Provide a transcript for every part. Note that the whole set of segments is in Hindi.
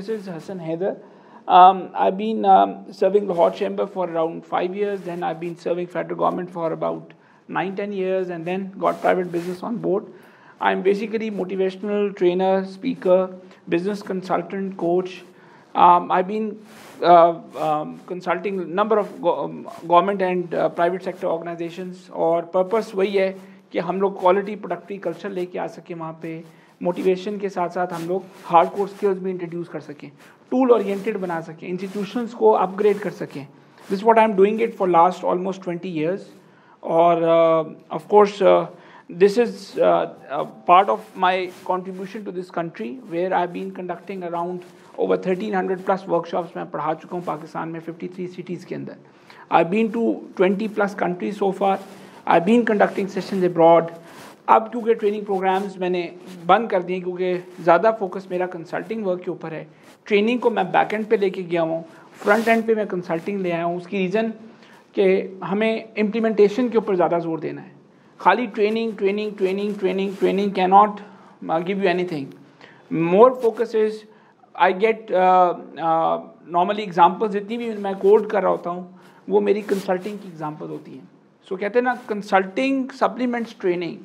this is Hasan Haider. I've been serving Lahore Chamber for around 5 years, then I've been serving federal government for about 9-10 years, and then got private business on board. I'm basically motivational trainer, speaker, business consultant, coach. I've been consulting a number of government and private sector organizations, और purpose वही है कि हम लोग quality productive culture लेके आ सकें वहाँ पे, मोटिवेशन के साथ साथ हम लोग हार्ड कोर स्किल्स भी इंट्रोड्यूस कर सकें, टूल ओरिएंटेड बना सकें, इंस्टीट्यूशंस को अपग्रेड कर सकें. This what I am doing it for last almost 20 years. और of course this is part of my contribution to this country, where I've been conducting around over 1300 plus workshops. मैं पढ़ा चुका हूँ पाकिस्तान में 53 cities के अंदर. I've been to 20 plus countries so far. I've been conducting sessions abroad. अब क्योंकि ट्रेनिंग प्रोग्राम्स मैंने बंद कर दिए क्योंकि ज़्यादा फोकस मेरा कंसल्टिंग वर्क के ऊपर है. ट्रेनिंग को मैं बैक एंड पे लेके गया हूँ, फ्रंट एंड पे मैं कंसल्टिंग ले आया हूँ. उसकी रीज़न कि हमें इम्प्लीमेंटेशन के ऊपर ज़्यादा जोर देना है. खाली training can not give you anything. More focus is I get normally examples जितनी भी मैं कोड कर रहा होता हूँ वो मेरी कंसल्टिंग की एग्जांपल होती हैं. सो कहते हैं ना, कंसल्टिंग सप्लीमेंट्स ट्रेनिंग.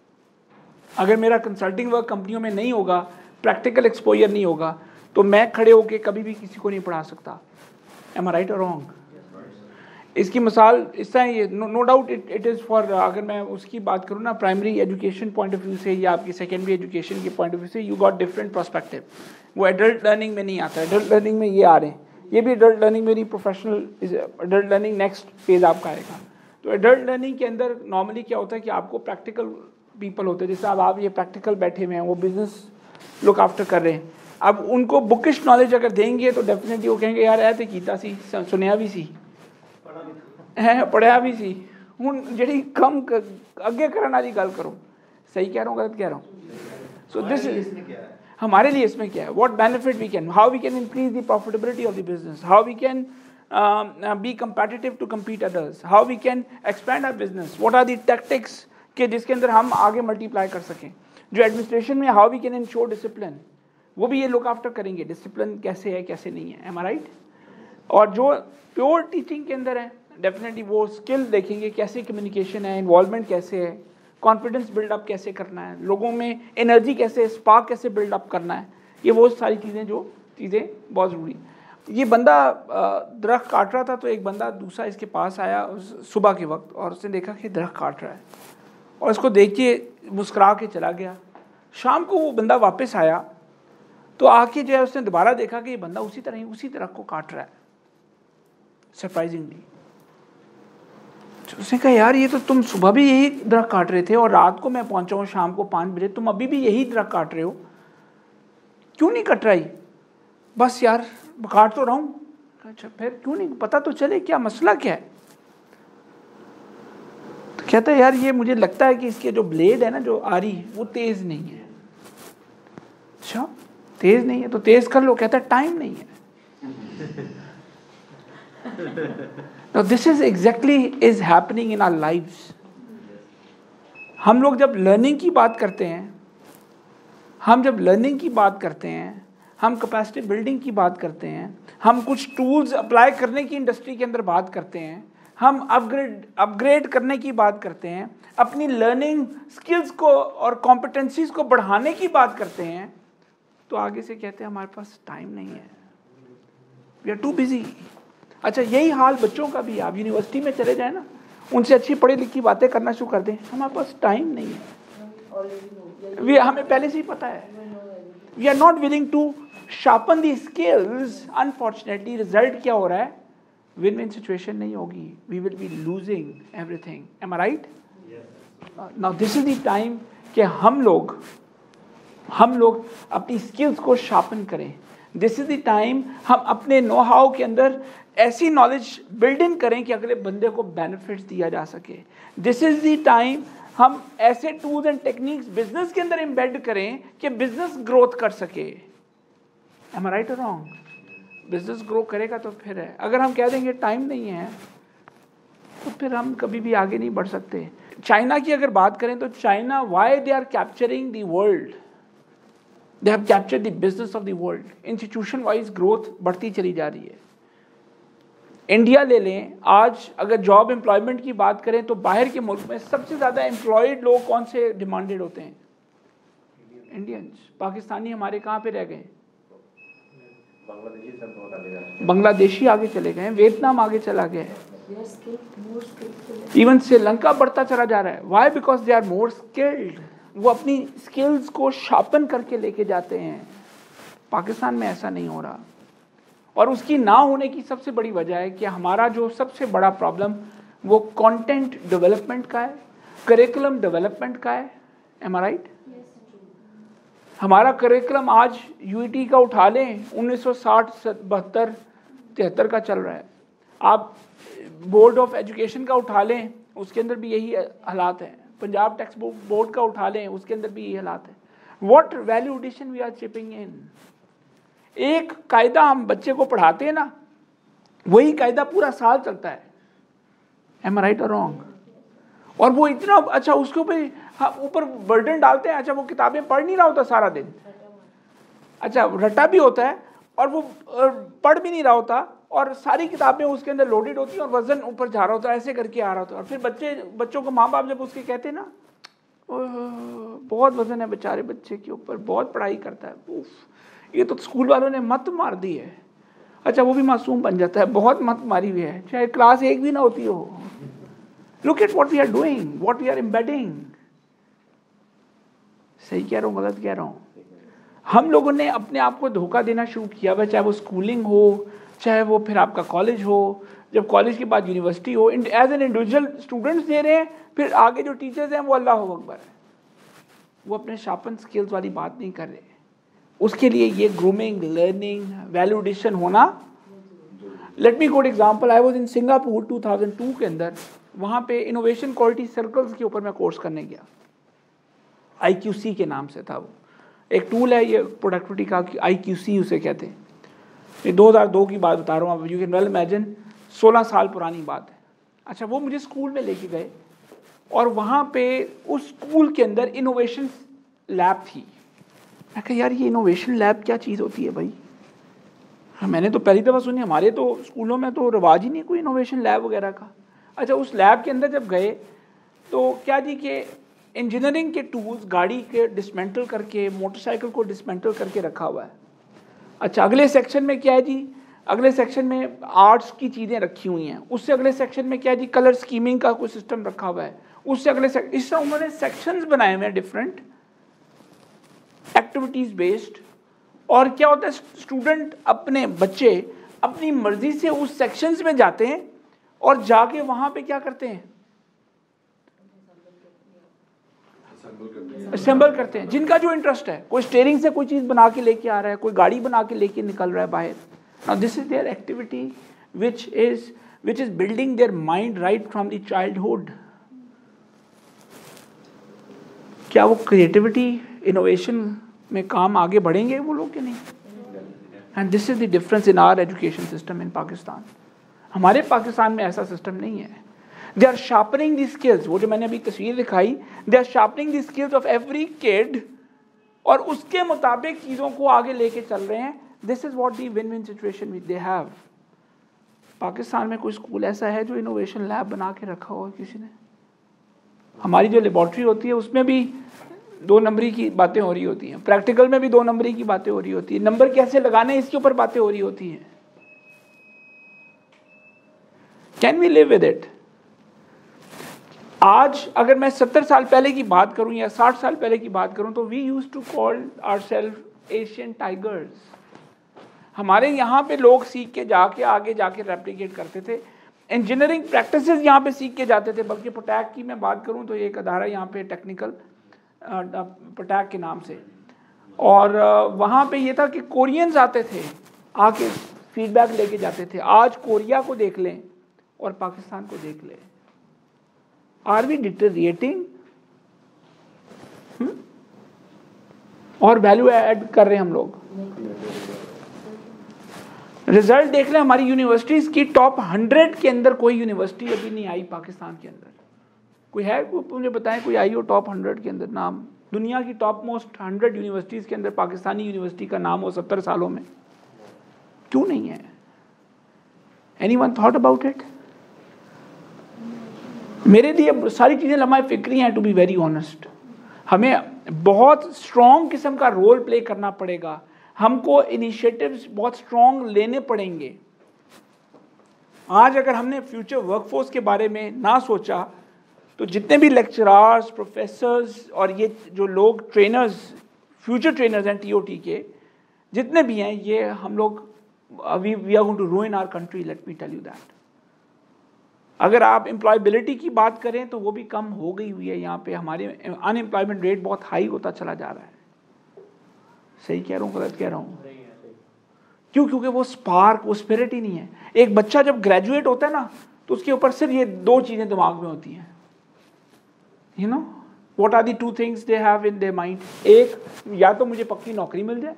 अगर मेरा कंसल्टिंग वर्क कंपनियों में नहीं होगा, प्रैक्टिकल एक्सपोजर नहीं होगा, तो मैं खड़े होकर कभी भी किसी को नहीं पढ़ा सकता. एम आई राइट और रॉन्ग? इसकी मिसाल इस तरह ये no doubt it is for, अगर मैं उसकी बात करूँ ना primary education point of view से या आपकी सेकेंडरी एजुकेशन के पॉइंट ऑफ व्यू से, यू गॉट डिफरेंट पर्सपेक्टिव. वो एडल्ट लर्निंग में नहीं आता. एडल्ट लर्निंग में ये आ रहे हैं, ये भी एडल्ट लर्निंग मेरी professional adult learning next phase आपका आएगा. तो एडल्ट लर्निंग के अंदर नॉर्मली क्या होता है कि आपको प्रैक्टिकल पीपल होते हैं, जैसे अब आप ये प्रैक्टिकल बैठे हुए हैं, वो बिजनेस लुक आफ्टर कर रहे हैं. अब उनको बुकिश नॉलेज अगर देंगे तो डेफिनेटली वो कहेंगे यार ऐसे कीता सी, सुनिया भी सी है, पढ़िया भी सी. हूँ जी कम अगे करने वाली गल करो. सही कह रहा हूँ, गलत कह रहा हूँ? सो दिस हमारे लिए इसमें क्या है? What benefit we can, how we can increase the profitability of the business, how we can be competitive to compete others, how we can expand our business, what are the tactics के जिसके अंदर हम आगे मल्टीप्लाई कर सकें. जो एडमिनिस्ट्रेशन में how we can ensure discipline, वो भी ये लुक आफ्टर करेंगे, डिसिप्लिन कैसे है कैसे नहीं है. Am I right? और जो प्योर टीचिंग के अंदर है डेफिनेटली वो स्किल देखेंगे, कैसे कम्युनिकेशन है, इन्वॉल्वमेंट कैसे है, कॉन्फिडेंस बिल्डअप कैसे करना है, लोगों में एनर्जी कैसे, स्पार्क कैसे बिल्डअप करना है. ये वो सारी चीज़ें जो चीज़ें बहुत ज़रूरी. ये बंदा दरख्त काट रहा था, तो एक बंदा दूसरा इसके पास आया सुबह के वक्त, और उसने देखा कि दरख्त काट रहा है, और इसको देख के मुस्कुरा के चला गया. शाम को वो बंदा वापस आया तो आके जो है उसने दोबारा देखा कि ये बंदा उसी तरह को काट रहा है, सरप्राइजिंगली. तो उसने कहा यार ये तो तुम सुबह भी यही दरख्त काट रहे थे और रात को मैं पहुंचा हूँ शाम को 5 बजे, तुम अभी भी यही दरख्त काट रहे हो, क्यों नहीं कट रही? बस यार काट तो रहा हूँ. अच्छा फिर क्यों नहीं, पता तो चले क्या मसला क्या है? तो कहता है यार ये मुझे लगता है कि इसके जो ब्लेड है ना, जो आरी, वो तेज नहीं है. अच्छा तेज नहीं है तो तेज कर लो. कहता है टाइम नहीं है. Now this is exactly is happening in our lives. हम लोग जब लर्निंग की बात करते हैं, हम कैपेसिटी बिल्डिंग की बात करते हैं, हम कुछ टूल्स अप्लाई करने की इंडस्ट्री के अंदर बात करते हैं, हम अपग्रेड करने की बात करते हैं, अपनी लर्निंग स्किल्स को और कॉम्पिटेंसीज को बढ़ाने की बात करते हैं, तो आगे से कहते हैं हमारे पास टाइम नहीं है, वी आर टू बिजी. अच्छा यही हाल बच्चों का भी. आप यूनिवर्सिटी में चले जाए ना, उनसे अच्छी पढ़ी लिखी बातें करना शुरू कर दें, हमारे पास टाइम नहीं है. हमें पहले से ही पता है. We are not willing to sharpen the skills. Unfortunately result क्या हो रहा है? विन विन सिचुएशन नहीं होगी. We will be losing everything. Am I right? Now this is the time कि हम लोग अपनी स्किल्स को शार्पन करें. दिस इज द टाइम हम अपने नो हाउ के अंदर ऐसी नॉलेज बिल्ड इन करें कि अगले बंदे को बेनिफिट्स दिया जा सके. दिस इज द टाइम हम ऐसे टूल्स एंड टेक्निक्स बिजनेस के अंदर एम्बेड करें कि बिजनेस ग्रोथ कर सके. एम आई राइट और रॉन्ग? बिजनेस ग्रो करेगा तो फिर है. अगर हम कह देंगे टाइम नहीं है तो फिर हम कभी भी आगे नहीं बढ़ सकते. चाइना की अगर बात करें तो China, why they are capturing the world, they have captured the business of the world. Institution wise growth बढ़ती चली जा रही है। इंडिया ले लें, आज अगर जॉब एम्प्लॉयमेंट की बात करें तो बाहर के मुल्क में सबसे ज़्यादा एम्प्लॉयड लोग कौन से डिमांडेड होते हैं? इंडियंस। पाकिस्तानी हमारे कहाँ पे रह गए? बांग्लादेशी आगे चले गए, वियतनाम आगे चला गया है, इवन श्रीलंका बढ़ता चला जा रहा है। Why? Because they are more skilled. वो अपनी स्किल्स को शार्पन करके लेके जाते हैं। पाकिस्तान में ऐसा नहीं हो रहा, और उसकी ना होने की सबसे बड़ी वजह है कि हमारा जो सबसे बड़ा प्रॉब्लम वो कंटेंट डेवलपमेंट का है, करिकुलम डेवलपमेंट का है। Am I right? हमारा करिकुलम आज यूईटी का उठा लें, 1960, 72, 73 का चल रहा है। आप बोर्ड ऑफ एजुकेशन का उठा लें, उसके अंदर भी यही हालात हैं। पंजाब टेक्स्ट बुक बोर्ड का उठा लें, उसके अंदर भी यही हालात है। What value addition we are chipping in. एक कायदा हम बच्चे को पढ़ाते हैं ना, वही कायदा पूरा साल चलता है। एम आई राइट और रॉन्ग? और वो इतना अच्छा उसके ऊपर बर्डन डालते हैं। अच्छा, वो किताबें पढ़ नहीं रहा होता सारा दिन, अच्छा रटा भी होता है, और वो पढ़ भी नहीं रहा होता, और सारी किताबें उसके अंदर लोडेड होती हैं, और वजन ऊपर जा रहा होता है, ऐसे करके आ रहा होता है। और फिर बच्चों को माँ बाप जब उसके कहते हैं ना, बहुत वजन है बेचारे बच्चे के ऊपर, बहुत पढ़ाई करता है, उफ, ये तो स्कूल वालों ने मत मार दी है। अच्छा, वो भी मासूम बन जाता है, बहुत मत मारी हुई है, चाहे क्लास 1 भी ना होती हो। Look at what we are doing, what we are embedding. सही कह रहा हूँ, गलत कह रहा हूँ? हम लोगों ने अपने आप को धोखा देना शुरू किया हुआ, चाहे वो स्कूलिंग हो, चाहे वो फिर आपका कॉलेज हो, जब कॉलेज के बाद यूनिवर्सिटी हो। एज एन इंडिविजुअल स्टूडेंट्स दे रहे हैं, फिर आगे जो टीचर्स हैं वो अल्लाह अकबर है, वो अपने शार्पन स्किल्स वाली बात नहीं कर रहे। उसके लिए ये ग्रूमिंग, लर्निंग, वैल्यू एडिशन होना। Let me good example, I was in Singapore 2002 के अंदर। वहाँ पे इनोवेशन क्वालिटी सर्कल्स के ऊपर मैं कोर्स करने गया, IQC के नाम से था वो। एक टूल है ये प्रोडक्टिविटी का, IQC उसे कहते हैं। ये 2002 की बात बता रहा हूँ, यू कैन वेल इमेजिन, 16 साल पुरानी बात है। अच्छा, वो मुझे स्कूल में लेके गए, और वहाँ पे उस स्कूल के अंदर इनोवेशन लैब थी। मैं कहा यार, ये इनोवेशन लैब क्या चीज़ होती है भाई? मैंने तो पहली दफ़ा सुनी, हमारे तो स्कूलों में तो रिवाज ही नहीं कोई इनोवेशन लैब वगैरह का। अच्छा, उस लैब के अंदर जब गए तो क्या जी कि इंजीनियरिंग के टूल्स गाड़ी के डिसमेंटल करके, मोटरसाइकिल को डिसमेंटल करके रखा हुआ है। अच्छा, अगले सेक्शन में क्या है जी? अगले सेक्शन में आर्ट्स की चीज़ें रखी हुई हैं। उससे अगले सेक्शन में क्या है जी? कलर स्कीमिंग का कोई सिस्टम रखा हुआ है। उससे अगले इस तरह उन्होंने सेक्शंस बनाए हुए हैं डिफरेंट एक्टिविटीज बेस्ड। और क्या होता है, स्टूडेंट अपने बच्चे अपनी मर्जी से उस सेक्शंस में जाते हैं, और जाके वहां पे क्या करते हैं? असेंबल करते हैं, जिनका जो इंटरेस्ट है। कोई स्टीयरिंग से कोई चीज बना के लेके आ रहा है, कोई गाड़ी बना के लेके निकल रहा है बाहर। Now this is their activity which is building their mind right from the childhood. क्या वो क्रिएटिविटी, इनोवेशन में काम आगे बढ़ेंगे वो लोग कि नहीं? And this is the difference in our education system in Pakistan. हमारे पाकिस्तान में ऐसा सिस्टम नहीं है। They are sharpening the skills, वो जो मैंने अभी तस्वीर दिखाई, they are sharpening the skills of every kid, और उसके मुताबिक चीज़ों को आगे लेके चल रहे हैं। This is what the win win situation they have. Pakistan में कोई स्कूल ऐसा है जो इनोवेशन लैब बना के रखा हो किसी ने? हमारी जो लेबॉर्ट्री होती है उसमें भी 2 नंबरी की बातें हो रही होती हैं, प्रैक्टिकल में भी 2 नंबरी की बातें हो रही होती है, नंबर कैसे लगाने इसके ऊपर बातें हो रही होती हैं। Can we live with it? आज अगर मैं 70 साल पहले की बात करूं या 60 साल पहले की बात करूं, तो we used to call ourselves Asian tigers. हमारे यहाँ पे लोग सीख के जाके आगे जाके रेप्लिकेट करते थे। इंजीनियरिंग प्रैक्टिसेस यहाँ पे सीख के जाते थे। बल्कि पटैक की मैं बात करूँ तो एक अदारा यहाँ पे टेक्निकल पटैक के नाम से, और वहाँ पे ये था कि कोरियंस आते थे, आके फीडबैक लेके जाते थे। आज कोरिया को देख लें और पाकिस्तान को देख लें, आर वी डिटेरिएटिंग? और वैल्यू ऐड कर रहे हैं हम लोग। रिजल्ट देख लें हमारी यूनिवर्सिटीज की, टॉप 100 के अंदर कोई यूनिवर्सिटी अभी नहीं आई पाकिस्तान के अंदर। कोई है, कोई मुझे बताएं कोई आई हो टॉप 100 के अंदर? नाम दुनिया की टॉप मोस्ट 100 यूनिवर्सिटीज़ के अंदर पाकिस्तानी यूनिवर्सिटी का नाम हो 70 सालों में, क्यों नहीं है? Anyone thought about it? मेरे लिए सारी चीज़ें लम्हा फिक्री हैं, टू बी वेरी ऑनेस्ट। हमें बहुत स्ट्रॉन्ग किस्म का रोल प्ले करना पड़ेगा, हमको इनिशिएटिव्स बहुत स्ट्रॉन्ग लेने पड़ेंगे। आज अगर हमने फ्यूचर वर्कफोर्स के बारे में ना सोचा तो जितने भी लेक्चरर्स, प्रोफेसर्स और ये जो लोग ट्रेनर्स, फ्यूचर ट्रेनर्स हैं टीओटी के, जितने भी हैं, ये हम लोग we are going to ruin our country, let me tell you that. अगर आप एम्प्लॉयबिलिटी की बात करें तो वो भी कम हो गई हुई है। यहाँ पे हमारे अनएम्प्लॉयमेंट रेट बहुत हाई होता चला जा रहा है। सही कह रहा हूँ, गलत कह रहा हूँ? क्यों? क्योंकि वो स्पार्क, वो स्पिरिट ही नहीं है। एक बच्चा जब ग्रेजुएट होता है ना तो उसके ऊपर सिर्फ ये दो चीज़ें दिमाग में होती हैं, you know, what are the two things they have in their mind. एक, या तो मुझे पक्की नौकरी मिल जाए,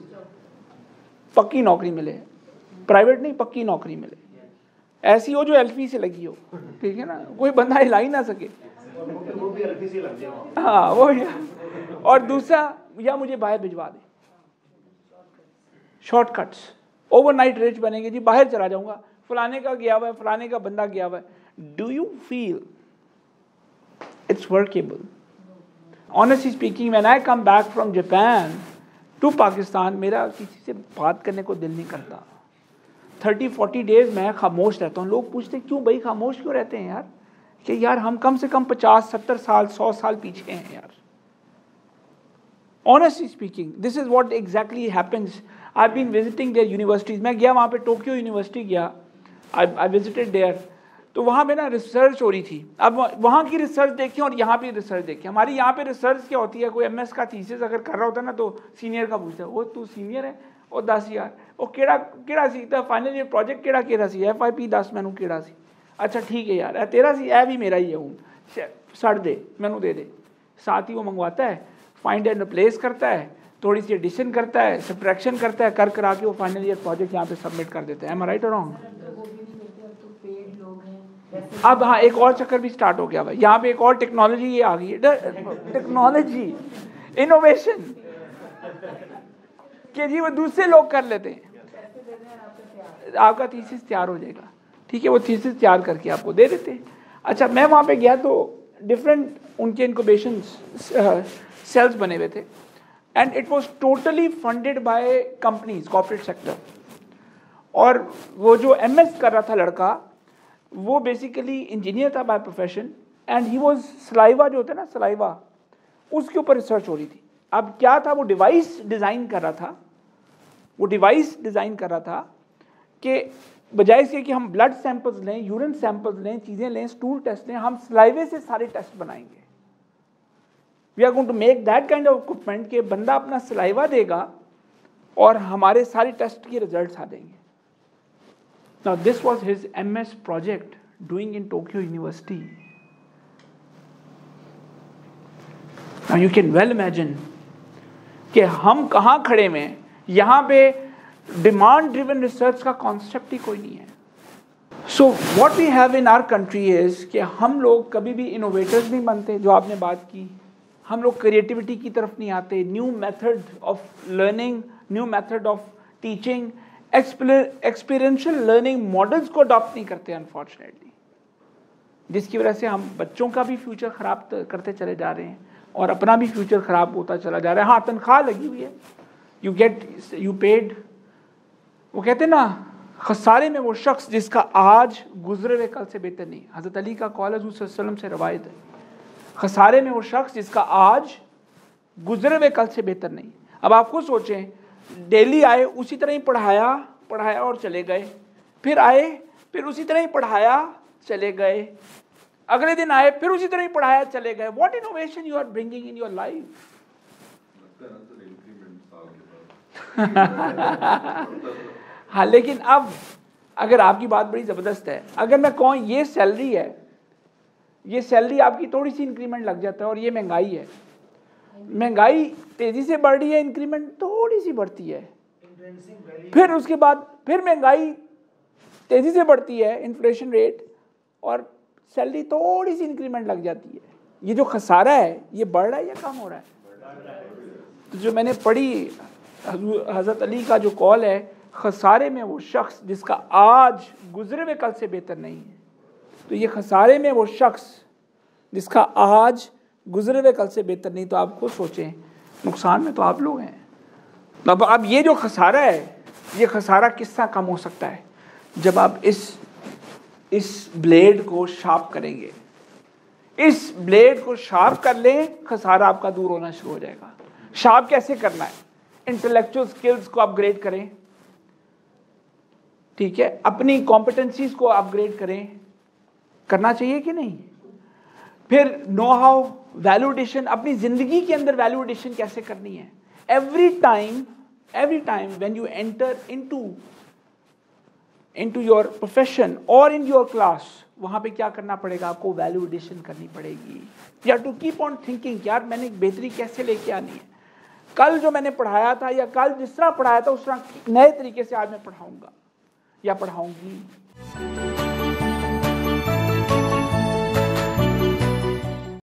पक्की नौकरी मिले, प्राइवेट नहीं, पक्की नौकरी मिले, ऐसी हो जो एलपी से लगी हो, ठीक है ना, कोई बंदा हिला ही ना सके, हाँ वो। और दूसरा, या मुझे बाहर भिजवा दे, शॉर्टकट्स, ओवरनाइट रिच बनेंगे जी, बाहर चला जाऊंगा, फलाने का गया हुआ है, फलाने का बंदा गया हुआ है। Do you feel it's workable? Honestly speaking, when I come back from Japan to Pakistan, मेरा किसी से बात करने को दिल नहीं करता। 30-40 डेज मैं खामोश रहता हूँ। लोग पूछते क्यों भाई खामोश क्यों रहते हैं यार? कि यार हम कम से कम 50-70 साल 100 साल पीछे हैं यार। Honestly speaking, this is what exactly happens. I've been visiting their universities. मैं गया वहाँ पे, टोक्यो यूनिवर्सिटी गया, I visited there. तो वहाँ पे ना रिसर्च हो रही थी। अब वहाँ की रिसर्च देखी और यहाँ पे रिसर्च देखी। हमारी यहाँ पे रिसर्च क्या होती है, कोई एमएस का थीसिस अगर कर रहा होता है ना तो सीनियर का पूछता है, वो तू सीनियर है, ਉਹ 10,000 ਉਹ ਕਿਹੜਾ ਸੀ ਤਾਂ ਫਾਈਨਲ ਈਅਰ ਪ੍ਰੋਜੈਕਟ ਕਿਹੜਾ ਸੀ, FIP 10 ਮੈਨੂੰ ਕਿਹੜਾ ਸੀ, अच्छा ठीक है यार, तेरा सी, भी मेरा ही है, हूँ सड़ दे मैनू दे दे। साथ ही वो मंगवाता है, फाइंड एंड रिप्लेस करता है, थोड़ी सी एडिशन करता है, सब्ट्रैक्शन करता है, कर करा के वो फाइनल ईयर प्रोजेक्ट यहाँ पे सबमिट कर देता है। एम आई राइट और रॉन्ग? अब हाँ, एक और चक्कर भी स्टार्ट हो गया भाई, यहाँ पे एक और टेक्नोलॉजी ये आ गई है, टेक्नोलॉजी इनोवेशन, कि जी वो दूसरे लोग कर लेते हैं, आपका थीसिस तैयार हो जाएगा, ठीक है, वो थीसिस तैयार करके आपको दे देते हैं। अच्छा, मैं वहाँ पे गया तो डिफरेंट उनके इनक्यूबेशन सेल्स बने हुए थे, and it was totally funded by companies, corporate sector. और वो जो एमएस कर रहा था लड़का, वो बेसिकली इंजीनियर था by profession, and he was saliva, जो होता है ना सलाइवा, उसके ऊपर रिसर्च हो रही थी। अब क्या था, वो डिवाइस डिज़ाइन कर रहा था, वो डिवाइस डिज़ाइन कर रहा था कि बजाय इसके कि हम ब्लड सैंपल्स लें, यूरिन सैंपल्स लें, चीज़ें लें, स्टूल टेस्ट लें, हम सलाइवे से सारे टेस्ट बनाएंगे। We are going to make that kind of equipment कि बंदा अपना सलाइवा देगा और हमारे सारे टेस्ट के रिजल्ट्स आ देंगे। Now this was his MS project doing in Tokyo university. Now you can well imagine कि हम कहाँ खड़े में, यहाँ पे डिमांड ड्रिवन रिसर्च का कॉन्सेप्ट ही कोई नहीं है। So what we have in our country is कि हम लोग कभी भी इनोवेटर्स नहीं बनते, जो आपने बात की, हम लोग क्रिएटिविटी की तरफ नहीं आते, new method of learning, new method of teaching, experiential learning models को अडॉप्ट नहीं करते अनफॉर्चुनेटली, जिसकी वजह से हम बच्चों का भी फ्यूचर ख़राब करते चले जा रहे हैं और अपना भी फ्यूचर ख़राब होता चला जा रहा है। हाँ, तनख्वाह लगी हुई है, यू पेड, वो कहते हैं ना, खसारे में वो शख्स जिसका आज गुजरे हुए कल से बेहतर नहीं। हज़रत अली का कौल है, हुज़ूर सल्लल्लाहु अलैहि वसल्लम से रवायत है, खसारे में वो शख्स जिसका आज गुजरे हुए कल से बेहतर नहीं। अब आप खुद सोचें, डेली आए, उसी तरह ही पढ़ाया और चले गए, फिर आए, फिर उसी तरह ही पढ़ाया चले गए, अगले दिन आए, फिर उसी तरह ही पढ़ाया चले गए। What innovation you are bringing in your life? हाँ, लेकिन अब अगर आपकी बात बड़ी ज़बरदस्त है, अगर मैं कहूँ ये सैलरी है, ये सैलरी आपकी थोड़ी सी इंक्रीमेंट लग जाता है, और ये महंगाई है, महंगाई तेज़ी से बढ़ रही है, इंक्रीमेंट थोड़ी सी बढ़ती है, फिर उसके बाद फिर महंगाई तेज़ी से बढ़ती है, इन्फ्लेशन रेट, और सैलरी थोड़ी सी इंक्रीमेंट लग जाती है। ये जो खसारा है ये बढ़ रहा है या कम हो रहा है? तो जो मैंने पढ़ी हज़रत अली का जो कौल है, खसारे में वो शख्स जिसका आज गुजरे हुए कल से बेहतर नहीं है। तो ये खसारे में वो शख्स जिसका आज गुजरे हुए कल से बेहतर नहीं, तो आप खुद सोचें नुकसान में तो आप लोग हैं। अब ये जो खसारा है, ये खसारा किस तरह कम हो सकता है? जब आप इस ब्लेड को शार्प करेंगे, इस ब्लेड को शार्प कर लें, खसारा आपका दूर होना शुरू हो जाएगा। शार्प कैसे करना है? इंटेलेक्चुअल स्किल्स को अपग्रेड करें, ठीक है, अपनी कॉम्पिटेंसीज को अपग्रेड करें, करना चाहिए कि नहीं? फिर नो हाउ वैल्यूडेशन, अपनी जिंदगी के अंदर वैल्यूडेशन कैसे करनी है? Every time when you enter into your profession और इन योर क्लास, वहां पे क्या करना पड़ेगा? आपको वैल्यूडेशन करनी पड़ेगी। या टू कीप ऑन थिंकिंग, यार मैंने बेहतरी कैसे लेके आनी है? कल जो मैंने पढ़ाया था या कल जिस तरह पढ़ाया था उस तरह नए तरीके से आज मैं पढ़ाऊंगा या पढ़ाऊंगी।